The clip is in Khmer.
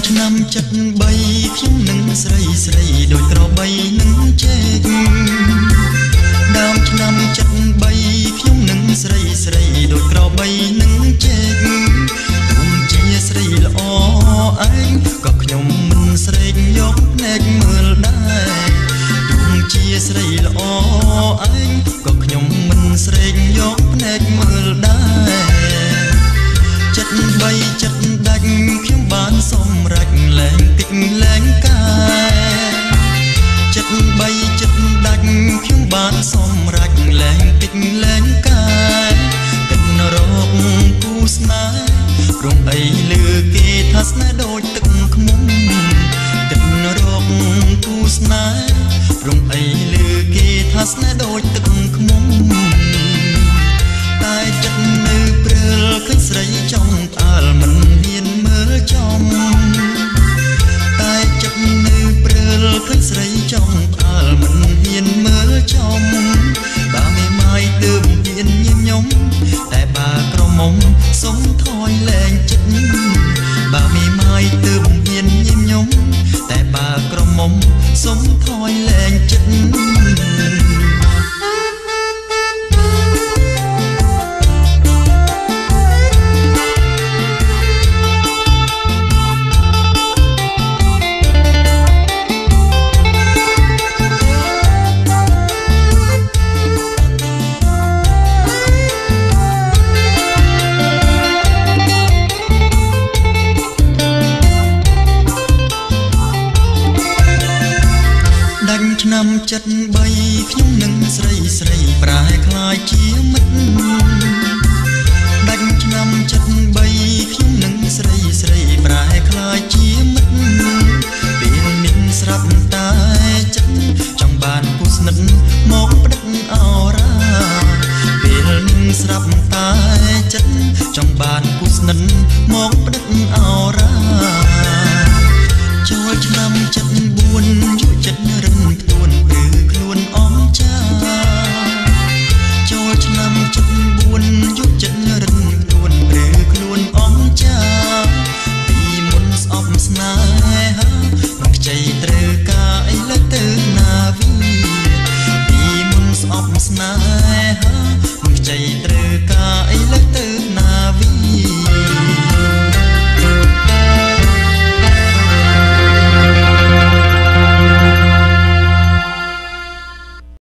ឆ្នាំចិត្តបីខ្ញុំនឹងស្រីស្រីដូចក្របីនឹងចេកដើមឆ្នាំចិត្តបីខ្ញុំនឹងស្រីស្រីដូចក្របីនឹងចេកទុំជាស្រីល្អឯងក៏ខ្ញុំមិនស្រែកយកភ្នែកមើលដែរទុំជាស្រីល្អឯងក៏ខ្ញុំមិនស្រែកយកភ្នែកមើលដែរចិត្តបីចិត្តដាច់ខ្ញុំបានសម្រេចលែងតិចលែងកាយចិត្តបីចិត្តដាច់ខ្ញុំបានសម្រេចលែងតិចលែងកាយគិតរកគូស្នេហ៍រំអីលឺគេថាស្នេហ៍ដូចទឹកខ្មុំគិតរកគូស្នេហ៍រំអីលឺគេថាស្នេហ៍ដូចទឹកខ្មុំតែចិត្តនៅព្រើលឃើញស្រីចំផ្អើលមិនហ៊ានមើលចំតែចិត្តនៅព្រើលឃើញស្រីចំផ្អើលមិនហ៊ានមើលចំបើមេម៉ាយទើបហ៊ានញញឹមតែបើក្រមុំសុំថយលែងចិត្តបើមេម៉ាយទើបហ៊ានញញឹមតែបើក្រមុំសុំថយលែងចិត្តឆ្នាំចិត្តបីខ្ញុំនឹងស្រីស្រីប្រែคล้ายជាមិត្ត